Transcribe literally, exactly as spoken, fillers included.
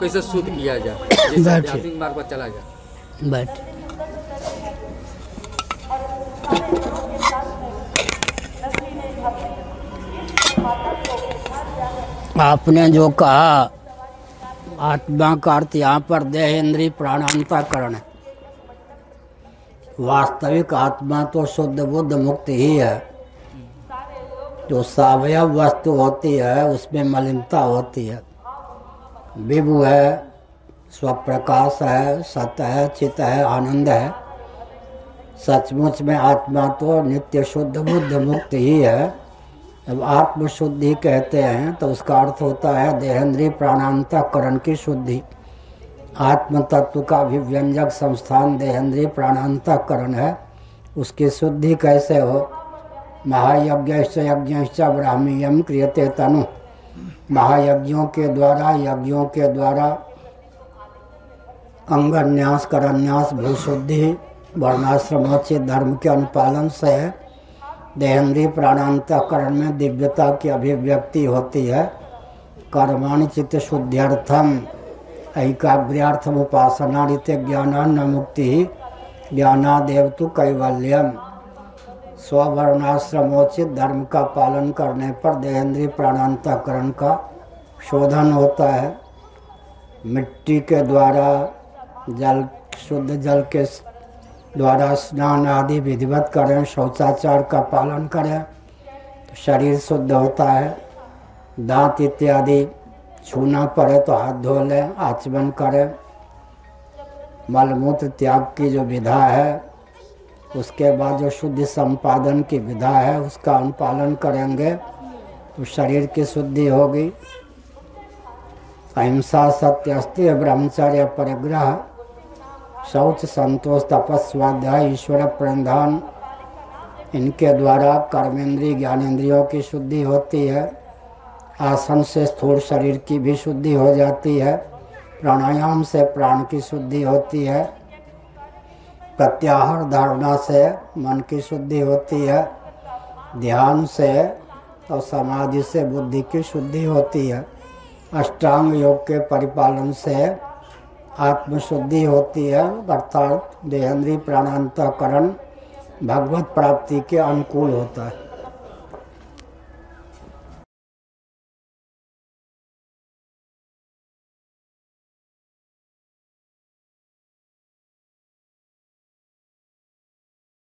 कैसे शुद्ध किया जाए, जैसे आध्यात्मिक मार्ग पर चला जाए। बैठ आपने जो कहा आत्मा का अर्थ यहाँ पर देह इंद्रिय प्राणांतःकरण है। वास्तविक आत्मा तो शुद्ध बुद्ध मुक्त ही है। जो सावयव वस्तु होती है उसमें मलिनता होती है। विभु है, स्वप्रकाश है, सत्य है, चित्त है, आनंद है। सचमुच में आत्मा तो नित्य शुद्ध बुद्ध मुक्त ही है। जब आत्म शुद्धि कहते हैं तो उसका अर्थ होता है देहेंद्रीय प्राणांतःकरण की शुद्धि। आत्म तत्व का अभिव्यंजक संस्थान देहेंद्रीय प्राणांतःकरण है। उसकी शुद्धि कैसे हो? महायज्ञश्च यज्ञश्च ब्राह्मीयम क्रियते तनु। महायज्ञों के द्वारा, यज्ञों के द्वारा अंगन्यास, करन्यास, भूशुद्धि, वर्णाश्रमोचित धर्म के अनुपालन से देहेंद्रीय प्राणांतःकरण में दिव्यता की अभिव्यक्ति होती है। कर्माणि चित्त शुद्ध्यर्थम ऐकाग्र्यार्थम उपासनारिते ज्ञानान्न मुक्ति ज्ञानादेव तु कैवल्यम। स्ववर्णाश्रमोचित धर्म का पालन करने पर देहेंद्रीय प्राणांतःकरण का शोधन होता है। मिट्टी के द्वारा, जल शुद्ध जल के द्वारा स्नान आदि विधिवत करें, शौचाचार का पालन करें तो शरीर शुद्ध होता है। दांत इत्यादि छूना पड़े तो हाथ धो लें, आचमन करें। मलमूत्र त्याग की जो विधा है, उसके बाद जो शुद्धि संपादन की विधा है उसका अनुपालन करेंगे तो शरीर की शुद्धि होगी। अहिंसा, सत्य, अस्त्य, ब्रह्मचर्य, परिग्रह, शौच, संतोष, तपस्वाध्याय, ईश्वर प्रणिधान, इनके द्वारा कर्मेंद्रिय ज्ञानेंद्रियों की शुद्धि होती है। आसन से स्थूल शरीर की भी शुद्धि हो जाती है। प्राणायाम से प्राण की शुद्धि होती है। प्रत्याहार धारणा से मन की शुद्धि होती है। ध्यान से और समाधि से बुद्धि की शुद्धि होती है। अष्टांग योग के परिपालन से आत्मशुद्धि होती है, अर्थात देहेंद्रीय प्राणांतःकरण भगवत प्राप्ति के अनुकूल होता है।